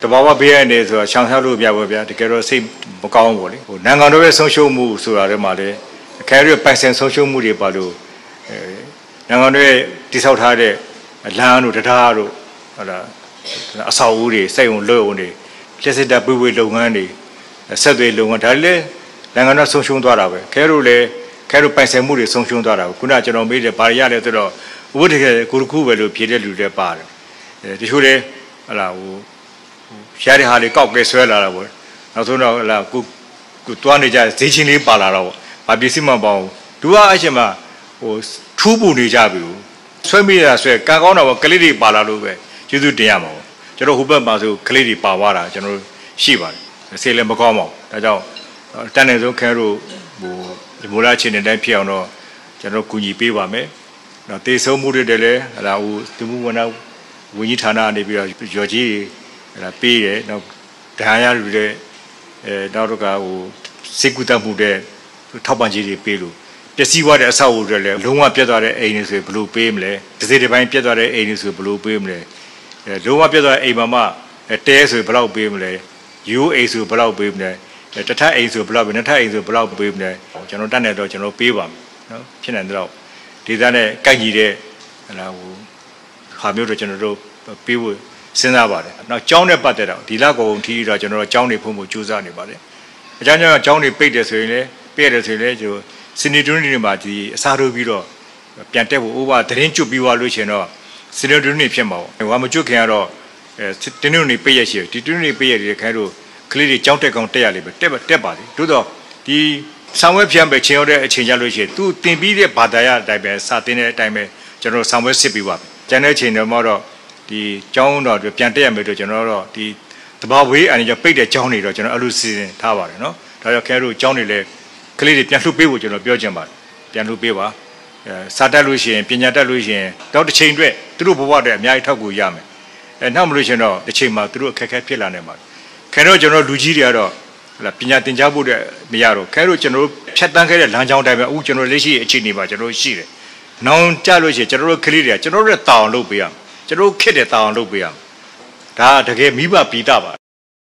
ဘာဝဘေးရနေဆိုတော့ရှောင်ရှားလို့ပြပါဗျာတကယ်တော့စိတ်မကောင်းဘူးလေနိုင်ငံတော်ရဲ့ဆုံးရှုံးမှုဆိုတာတွေမှာလည်းခဲရပိုင်ဆိုင်ဆုံးရှုံးမှုတွေပါလို့နိုင်ငံတော်ရဲ့တိဆောက်ထားတဲ့လမ်းတို့တရားတို့ဟုတ်လားအဆောက်အဦတွေစိတ်ဝင်လို့ဝင်တွေလက်စစ်တပ်ပွေးပွေးလုပ်ငန်းတွေဆက်သွယ်လုပ်ငန်းဒါလည်းနိုင်ငံတော်ဆုံးရှုံးသွားတာပဲခဲတို့လည်းခဲတို့ပိုင်ဆိုင်မှုတွေဆုံးရှုံးသွားတာကိုခုနကျွန်တော်မေးတယ်ဘာရလဲဆိုတော့ဥပဒေကိုခုပဲလို့ဖြေတဲ့လူတွေပါတယ်တချို့လည်းဟုတ်လားရှားတဲ့ဟာတွေကောက်ကဲဆွဲလာတာပေါ့နောက်ဆုံးတော့ဟလာကိုတွားနေကြဈေးချင်းလေးပါလာတော့ဘာပစ္စည်းမှမပေါ့သူကအရှင်မထူးပူနေကြပြီဆွဲမိတာဆွဲကံကောင်းတော့ကလေးတွေပါလာလို့ပဲကျေးဇူးတင်ရမှာပေါ့ကျွန်တော်ဟိုဘက်မှာဆိုကလေးတွေပါသွားတာကျွန်တော်ရှိပါတယ်ဆေးလည်းမကောင်းပါဘူးဒါကြောင့်တန်နေဆုံးခဲတို့ဒီမိုးလားချင်းတဲ့တိုင်းဖြစ်အောင်တော့ကျွန်တော်ကူညီပေးပါမယ်နော်တေဆုံးမှုတွေလည်းဟလာဒီမှုဝန်ကြီးဌာနကနေပြီးတော့ရော်ကြီးပေးတယ်နောက်ဒဏ်ရာတွေလည်းနောက်တော့စေကူတမှုတဲ့ထောက်ပံ့ကြီးတွေပေးလို့ပျက်စီးသွားတဲ့အဆောက်အဦတွေလည်းလုံးဝပြတ်သွားတဲ့အိမ်တွေဆိုဘယ်လိုပေးမလဲတစ်စိတ်တစ်ပိုင်းပြတ်သွားတဲ့အိမ်တွေဆိုဘယ်လိုပေးမလဲလုံးဝပြတ်သွားတဲ့အိမ်မှာတဲဆိုဘယ်လောက်ပေးမလဲယူအိမ်ဆိုဘယ်လောက်ပေးမလဲတစ်ထပ်အိမ်ဆိုဘယ်လောက်ပေးနှစ်ထပ်အိမ်ဆိုဘယ်လောက်ပေးမလဲကျွန်တော်တတ်နေတော့ကျွန်တော်ပေးပါမယ်နော်ဖြစ်နိုင်တော့ဒေသနဲ့ကိုက်ညီတဲ့ဟာမျိုးတော့ကျွန်တော်တို့ပေးဖို့စဉ်းစားပါတယ်နောက်ကျောင်းနဲ့ပတ်သက်တော့ဒီလကုန်ထီတော့ကျွန်တော်တို့ကျောင်းတွေဖွင့်ဖို့ကြိုးစားနေပါတယ်အကြောင်းကြောင့်ကျောင်းတွေပိတ်တယ်ဆိုရင်လည်းပိတ်ရတယ်ဆိုရင်လည်းကျွန်တော်စနေတွင်းတွေမှာဒီအစားထိုးပြီးတော့ပြန်တက်ဖို့ဥပမာသတင်းကျွတ်ပြီးသွားလို့ရှိရင်တော့စနေတွင်းတွေဖြစ်မှာပေါ့ဟိုမကျွတ်ခင်ကတော့တင်းတွင်းတွေပိတ်ရရှိဒီတွင်းတွေပိတ်ရတယ်ခိုင်းလို့ကလေးတွေကျောင်းတက်ကောင်တက်ရလိမ့်မယ်တက်ပါသေးတိုးတော့ဒီဆောင်ဝဲဖြန့်ပဲချင်းရောက်တဲ့အချိန်ကြလို့ရှိရင်သူတင်ပြီးတဲ့ဘာသာရအတိုင်းပဲစာတင်တဲ့အတိုင်းပဲကျွန်တော်ဆောင်ဝဲစစ်ပြီးပါပြီကျန်တဲ့အချိန်တော့ဒီကျောင်းတော်တွေပြန်တက်ရမယ်လို့ကျွန်တော်တို့ဒီတဘာဝေးအနေနဲ့ပိတ်တဲ့ကျောင်းတွေတော့ကျွန်တော်အဲ့လိုစီစဉ်ထားပါတယ်နော်ဒါကြောင့်ခင်ဗျားတို့ကျောင်းတွေလည်းကလေးတွေပြန်လှုပ်ပေးဖို့ကျွန်တော်ပြောချင်ပါတယ်ပြန်လှုပ်ပေးပါစာတက်လို့ရှိရင်ပညာတက်လို့ရှိရင်တော့တစ်ချိန်အတွက်သူတို့ဘဝတွေအများကြီးထောက်ကူရမယ်နောက်မလို့ရှင်တော့တစ်ချိန်မှာသူတို့အခက်အခဲဖြစ်လာနေမှာခင်ဗျားတို့ကျွန်တော်လူကြီးတွေကတော့ပညာသင်ကြားဖို့တဲ့မရတော့ခင်ဗျားတို့ကျွန်တော်တို့ဖြတ်တန်းခဲ့တဲ့လမ်းကြောင်းတိုင်းပဲအခုကျွန်တော်လက်ရှိအခြေအနေမှာကျွန်တော်ရှိတယ်နောင်ကြလို့ရှိရင်ကျွန်တော်တို့ကလေးတွေကကျွန်တော်တို့ရဲ့တာဝန်လုပ်ပေးရမယ်ကျွန်တော်ခက်တဲ့တာအောင်လုပ်ပေးရမယ်ဒါတကယ်မိဘပိတာပါ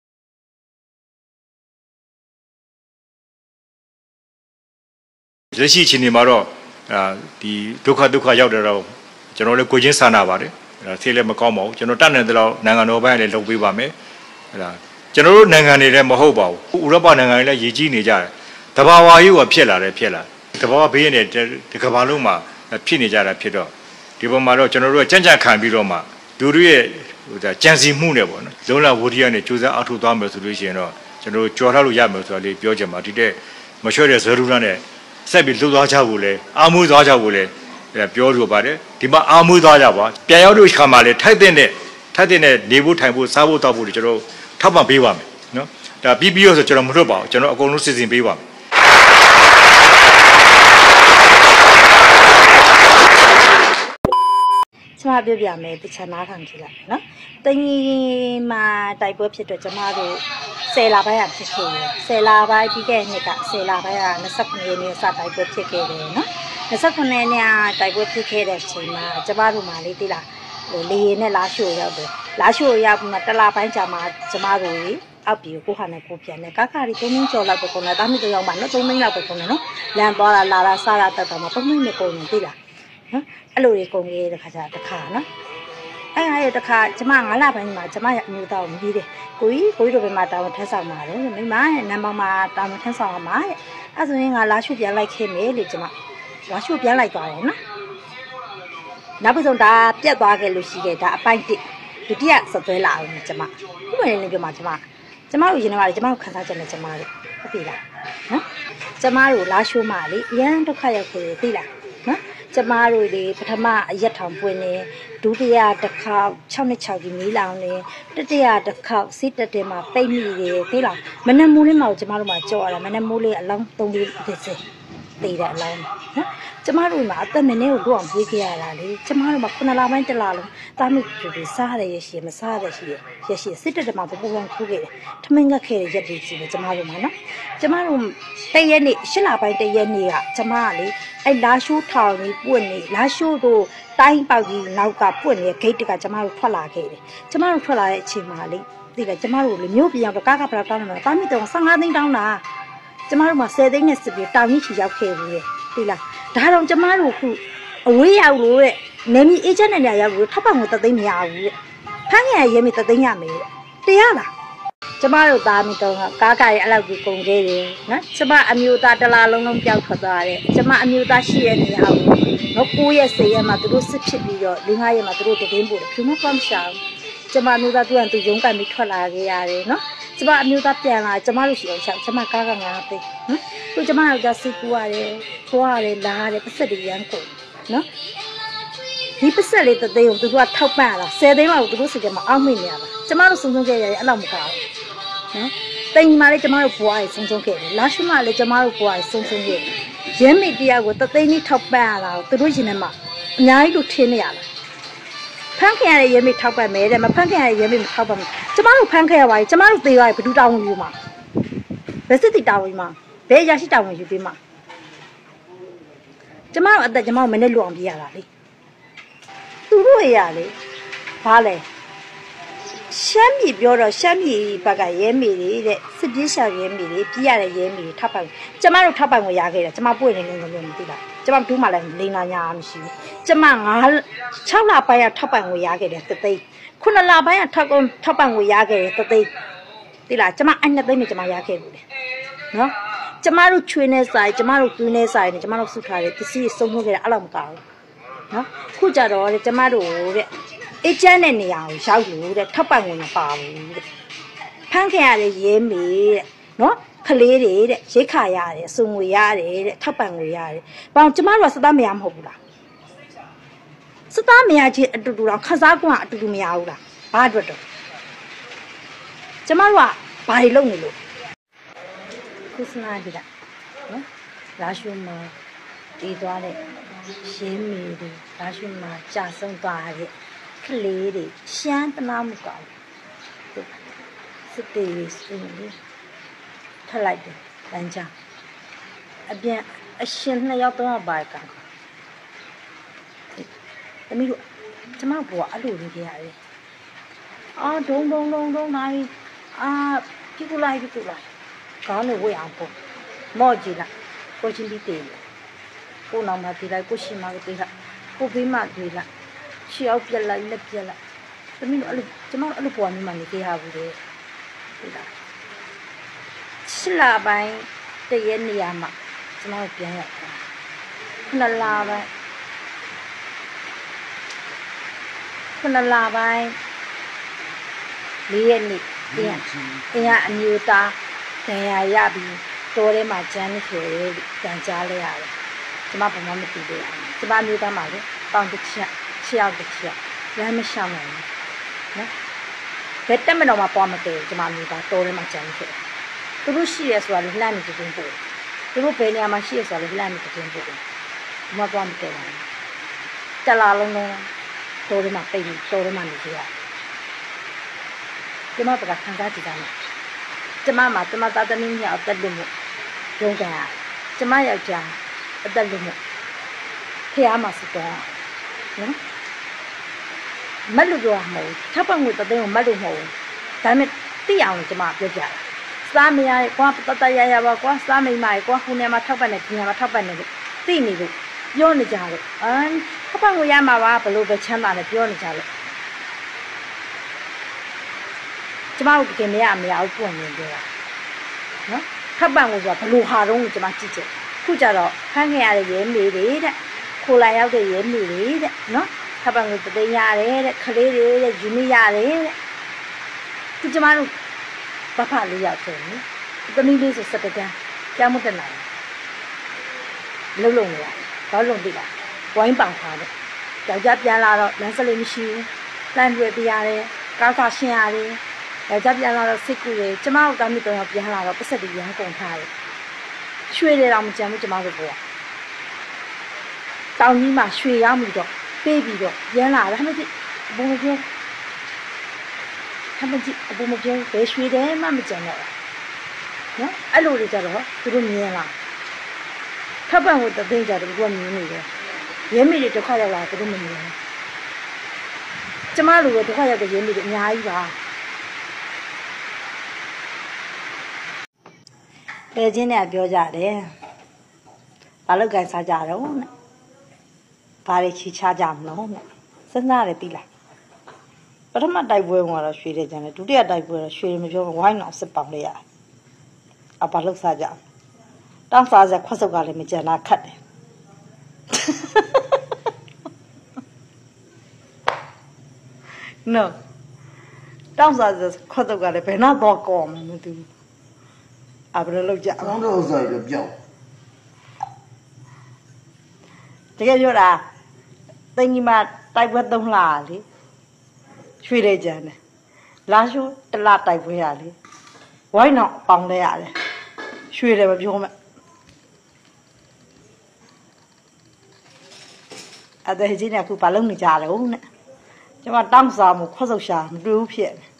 လက်ရှိအချိန်ဒီမှာတော့ဒီဒုက္ခရောက်တဲ့တော့ကျွန်တော်လည်းကိုချင်းစာနာပါတယ်ဆေးလည်းမကောင်းပါဘူးကျွန်တော်တတ်နေတဲ့လောက်နိုင်ငံတော်ဘက်လည်းလုပ်ပေးပါမယ်ကျွန်တော်တို့နိုင်ငံတွေလည်းမဟုတ်ပါဘူးဥရောပနိုင်ငံတွေလည်းရည်ကြီးနေကြတယ်တဘာဝကြီးကဖြစ်လာတဘာဝဘေးနဲ့ဒီကမ္ဘာလုံးမှာဖြစ်နေကြတာဖြစ်တော့ဒီပေါ်မှာတော့ကျွန်တော်တို့ကြံ့ကြံ့ခံပြီးတော့မှလူတွေရဲ့ကြံစီမှုနဲ့ပေါ့နော်လုံးလာဝဒီယာနဲ့ကြိုးစားအထောက်သွားမယ်ဆိုလို့ရှိရင်တော့ကျွန်တော်ကြော်ထားလို့ရမယ်ဆိုတာလေးပြောချင်ပါဒီတဲ့မလျှော့တဲ့ဇေရူလာနဲ့ဆက်ပြီးလှုပ်သွားကြဖို့လဲအာမွေးသွားကြဖို့လဲပြောလို့ပါတယ်ဒီမှာအာမွေးသွားကြပါပြန်ရောက်လို့ခါမှလဲထိုက်တဲ့နေဖို့ထိုင်ဖို့စားဖို့တောက်ဖို့ကျွန်တော်ထောက်ပံ့ပေးပါမယ်နော်ဒါပြီးရောဆိုကျွန်တော်မလွတ်ပါဘူးကျွန်တော်အကုန်လုံးစီစဉ်ပေးပါမယ်ကျမပြောပြမယ်တခြားနားထောင်ကြည့်လိုက်နော်တင်းကြီးမှာတိုက်ပွဲဖြစ်တော့ကျမတို့10လပိုင်းကဖြစ်ခဲ့တယ်10လပိုင်းပြီးခဲ့တဲ့နှစ်က10လပိုင်းက29ရက်နေ့စတိုက်ပွဲဖြစ်ခဲ့တယ်နော်29ရက်နေ့တိုက်ပွဲဖြစ်ခဲ့တဲ့အချိန်မှာကျမတို့မှလေးသိလားလေရင်နဲ့လာရှို့ရောက်တယ်လာရှို့ရောက်ပြီးမှတစ်လပိုင်းကြာမှကျမတို့အောက်ပြီးကိုခါနဲ့ကိုပြန်တယ်ကားခါရီ3မိနစ်ကျော်လောက်ပဲကုန်တယ်တာမိတယောက်မှနော်3မိနစ်လောက်ပဲကုန်တယ်နော်လမ်းသွားလာတာစားတာတက်တာမှ3မိနစ်ကုန်တယ်သိလားနော်အဲ့လိုတွေကုန်ခဲ့တဲ့ခါကျတခါနော်အဲ့ဒါရတခါကျမ9လပိုင်းမှာကျမရဲ့အမျိုးသားကိုမြည်တယ်ကိုကြီးတို့ဘယ်မှာတာဝန်ထမ်းဆောင်မှာလဲမိမရဲ့နံပါတ်မှာတာဝန်ထမ်းဆောင်မှာတဲ့အဲ့ဆိုရင်ငါလာရှုပြန်လိုက်ခဲ့မယ်လေကျမလာရှုပြန်လိုက်သွားတယ်နော်နောက်ပြီးဆုံးဒါပြတ်သွားခဲ့လို့ရှိခဲ့ဒါအပိုင်း1ဒုတိယစသွဲလာအောင်ကျမခုမှလည်းပြောမှာကျမတို့ရင်ထဲမှာကျမတို့ခန်းစားချက်နဲ့ကျမတို့ဟုတ်ပြီလားနော်ကျမတို့လာရှုမှလေအရန်ဒုက္ခရောက်ခဲ့သိလားနော်ကျမတို့လေပထမအရက်ထောင်ပွင့်နေဒုတိယတစ်ခေါက်6နှစ်6ကြီးမီးလောင်နေတတိယတစ်ခေါက်စစ်တက်တယ်မှာပိတ်မိတယ်သိလားမနက်မိုးလေးမှာကျမတို့မှာကြောက်ရတာမနက်မိုးလေးအလောင်း3လေးဖြစ်စေတေးတဲ့အလောင်းနော်ကျမတို့မှာအသက်နည်းနည်းကိုတို့အောင်ပြေးခဲ့ရတာလေကျမတို့မှာ9လပိုင်း1လလုံးတာမိတူစားရရရှိမစားရရှိရရှိစစ်တက်တယ်မှာပူပန်ခိုးခဲ့တယ်ထမင်းငတ်ခဲ့တဲ့ရက်တွေကြီးပဲကျမတို့မှာနော်ကျမတို့တရက်နေ့8လပိုင်းတရက်နေ့ကကျမကလေအဲ့လာရှိုးထောင်ကြီးပွင့်နေလာရှိုးတို့တိုင်းပေါက်ကြီးနောက်ကပွင့်နေတဲ့ဂိတ်တကကျမတို့ထွက်လာခဲ့တယ်ကျမတို့ထွက်လာတဲ့အချိန်မှာလေသိတယ်ကျမတို့လေမြို့ပြန်တော့ကားကပလာတောင်းတယ်တာမီတော့15သိန်းတောင်းတာကျမတို့မှာ10သိန်းနဲ့စစ်ပြီးတောင်းကြီးချီရောက်ခဲ့ဘူးလေသိလားဒါတော့ကျမတို့ခုအဝေးရောက်လို့တဲ့နေမီအေဂျင့်နဲ့နေရောက်လို့ထောက်ပံ့ကို3သိန်းမရဘူးတဲ့ဖမ်းခင်ရဲမီ3သိန်းရမယ်တဲ့တရားလားကျမတို့သားမီတော့ကားကရဲ့အဲ့လောက်ကြီးကုန်ခဲ့တယ်နော်ကျမအမျိုးသားတစ်လားလုံးပျောက်ထွက်သွားတယ်ကျမအမျိုးသားရှိရဲ့နေရာကိုနော်9ရက်10ရက်မှာသူတို့စစ်ဖြစ်ပြီးတော့5ရက်မှာသူတို့တည်င်းပို့တယ်ဖြူမကွမ်းရှာဘူးကျမအမျိုးသားသူကသူရုံးကန်ပြီးထွက်လာခဲ့ရတယ်နော်ကျမအမျိုးသားပြန်လာကျမတို့ရှိအောင်ချက်ကျမကားက9သိန်းနော်သူကျမယောက်ျားစိတ်ကူရတယ်သွားရတယ်လာရတယ်ပတ်သက်တွေရမ်းကုန်နော်ဒီပတ်ဆက်လေးတသိန်းကိုသူကထောက်ပံ့ရတာ10သိန်းလောက်သူတို့စိတ်ထဲမှာအောက်မေ့နေရတာကျမတို့စုံစုံခဲ့ရတယ်အဲ့လောက်မကောင်းဘူးနော်တိမ်မာလေးကျမတို့ဘွားရေးစုံစုံခဲ့တယ်လာရှိမလည်းကျမတို့ဘွားရေးစုံစုံခဲ့တယ်ရဲမိတရားကိုတသိန်းလေးထောက်ပံ့ရတာကိုသူတို့ရှင်ထဲမှာအများကြီးလို့ထင်နေရတာဖန်ခင်ရတဲ့ရဲမိထောက်ပံ့မယ်တဲ့မဖန်ခင်ရတဲ့ရဲမိမထောက်ပံ့ဘူးကျမတို့ဖန်ခဲ့ရပါပြီကျမတို့သေးရဘယ်သူတောင်းဝင်ယူမှာဘယ်စစ်တီတောင်းဝင်မှာဘယ်ရရှိတောင်းဝင်ယူပေးမှာကျမတို့အသက်ကျမတို့မနဲ့လွန်ပြရတာလေသူတို့ရလေဘာလဲရှမ်းပြည်ပြောတော့ရှမ်းပြည်ဘက်ကရဲမီတွေတဲ့စစ်ပြေးရှောင်ရဲမီတွေပြရတဲ့ရဲမီတွေထောက်ပံ့ကျမတို့ထောက်ပံ့ကိုရခဲ့တယ်ကျမပွင့်နေနေလို့မသိလားကျမဘူးမှလည်းလိန်လာညာမရှိဘူးကျမ6လပိုင်းကထောက်ပံ့ကိုရခဲ့တယ်3သိန်း9လပိုင်းကထောက်ပံ့ကိုရခဲ့တယ်3သိန်းသိလားကျမအဲ့2သိန်းနဲ့ကျမရခဲ့ဘူးလေနော်ကျမတို့ချွေးနေစားကျမတို့ကျွေးနေစားနေကျမတို့စုထားတယ်ပစ္စည်းစုံထုတ်ခဲ့တယ်အဲ့လောက်မကောင်းဘူးနော်ခုကြတော့ကျမတို့တဲ့အေဂျင့်တဲ့နေရာကိုရောက်လို့တဲ့ထောက်ပံ့ဝင်မပါဘူးတဲ့ဖမ်းခင်ရတဲ့ရဲမေတဲ့နော်ကလေးတွေတဲ့ရိတ်ခါရတယ်စုံငွေရတယ်တဲ့ထောက်ပံ့ငွေရတယ်ဘာလို့ကျမတို့ကစသားမရမဟုတ်ဘူးလားစသားမရချင်းအတူတူတော့ခစားကွာအတူတူမရဘူးလားဘာအတွက်တော့ကျမတို့ကဘာတွေလုပ်နေလို့ခုစနာဒီလားနော်လာရှုံးမတည်သွားတဲ့ရင်းမီတွေလာရှုံးမကြာဆုံးသွားတဲ့ကလေးတွေရှမ်းတနာမှုကောင်းစစ်တေးစုံလေးထလိုက်တယ်လမ်းကြောင်းအပြန်အရှင်2ယောက်3ယောက်ပါကတမီးတို့ကျမဘောအဲ့လိုလေးကြရတယ်အာဒုံနိုင်အာပြကူလိုက်ကောင်းလို့ဝေးအောင်ပေါ့မော့ကြည့်လိုက်ကိုချင်းပြီးတေးကိုနောင်မပြေးလိုက်ကိုရှိမတေးလိုက်ကိုဘေးမတေးလိုက်ရှေ့အောင်ပြက်လိုက်လက်ပြက်လိုက်သမီးတို့အဲ့လိုကျမတို့အဲ့လိုပေါ်မျိုးမှနေသေးရဘူးလေဟုတ်လားရှစ်လပိုင်းတရက်နေရာမှာကျမတို့ပြန်ရောက်တာ9လပိုင်း4ရက်နေ့ပြန်အင်းကအမျိုးသားတရားရပြီးတော်ထဲမှာကျန်းနေဆိုရဲပြန်ကြားလိုက်ရတယ်ကျမဘာမှမသိသေးဘူးကျမမျိုးသားမှာလေပေါင်တစ်ချက်6ယောက်တစ်ချက်လမ်းမရှောင်နိုင်ဘူးနော်ဘယ်တက်မတော်မှာပွားမတယ်ကျမမျိုးသားတော်ထဲမှာကျန်းနေဖြစ်တယ်သူတို့ရှိရဲဆိုတာလှမ်းနေတင်ပို့သူတို့ဘယ်နေရာမှာရှိရဲဆိုတာလှမ်းနေတင်ပို့မပွားမတယ်တလာလုံးလုံးတော်ထဲမှာပိတ်ပြီးတော်ထဲမှာနေကြရကျမပကခံစားကြည့်တာနော်ကျမမှာကျမသားသမီးများအသက်လို့ရုံးကန်ကျမယောက်ျားအသက်လို့ဖះမှာစတော့နော်မတ်လို့ပြောမှာမဟုတ်ထပ်ပံငွေတသိန်းကိုမတ်လို့မဟုတ်ဒါပေမဲ့သိအောင်ကျမပြောပြတာစားမရကွာတရရပါကွာစားမိမရကွာခုနေမှာထောက်ပံ့နေဒီနေမှာထောက်ပံ့နေလို့သိနေလို့ပြောနေကြလို့ထပ်ပံငွေရမှာပါဘလို့ပဲချမ်းသာနဲ့ပြောနေကြလို့ကျမတို့တကယ်မရဘူးပွင့်နေကြတာနော်ထပ်ပံငွေဆိုတာဘလို့ဟာတော့ကျမကြည့်ချက်ခုကြတော့ဖမ်းခဲ့ရတဲ့ရဲမေတွေတဲ့ခိုလာရောက်တဲ့ရဲမေတွေတဲ့နော်ထပ်ပံကိုတသိန်းရတယ်တဲ့ခလေးတွေတဲ့ယူမိရတယ်တဲ့သူကျမတို့ဘဖလေးရောက်တယ်နော်သမီးလေးဆိုစက်တကန်းကြောင်းမတက်နိုင်လုံးလုံးရဘာလုံးသိလားဝိုင်းပောင်ထားတယ်ယောက်ျားပြန်လာတော့လမ်းစလေးမရှိဘူးလမ်းတွေပြရတယ်ကားကရှင်းရတယ်ယောက်ျားပြန်လာတော့စိတ်ကူတယ်ကျမတို့တာမိတော့ပြန်လာတော့ပတ်ဆက်တွေရမ်းကုန်ထားတယ်ရွှေတွေတော့မကြမ်းဘူးကျမတို့ဘောတောင်ကြီးမှာရွှေရောက်မှုတော့ပေးပြီးတော့ရမ်းလာတယ်ဟမ်မကြည့်အဘူမပြောဘယ်ရွှေတယ်မှမကြမ်းတော့နော်အဲ့လိုတွေကြတော့သူတို့မြင်လာထပ်ပံကိုတသိန်းကြတော့သူကမြင်နေတယ်ရဲမိတွေဒုက္ခရောက်လာသူတို့မမြင်ဘူးကျမတို့ကဒုက္ခရောက်တဲ့ရဲမိတွေအများကြီးပါပဲချင်းနဲ့ပြောကြတယ်ဘာလို့ကန်စားကြတော့နဲ့ဘာတွေချီချကြမလို့နဲ့စဉ်းစားတယ်ပြီလားပထမတိုက်ပွဲကတော့ရွှေတယ်ကြတယ်ဒုတိယတိုက်ပွဲတော့ရွှေမပြောဝိုင်းအောင်စစ်ပေါင်းလိုက်ရတယ်အဘာလို့စားကြတောင်းစားစခွတ်စုပ်ကလည်းမကြံတာခတ်တယ်no တောင်းစားစခွတ်စုပ်ကလည်းဘယ်နှတော့ကောမှမသိဘူးအဘယ်လိုလုပ်ကြအောင်တော့စားရပြောက်တကယ်ပြောတာတင်ကြီးမှာတိုက်ပွဲ3လလေရွှေတယ်ကြံတယ်လာရှိုးတလတိုက်ပွဲရလေဝိုင်းအောင်ပေါင်းလဲရတယ်ရွှေတယ်မပြောမဲ့အဲ့ဒါကြီးနဲ့အခုဘာလုပ်နေကြလဲဟုတ်နဲ့ကျွန်မတောင်းစားမှုခွတ်ဆုပ်ရှာမတွေ့ဘူးဖြစ်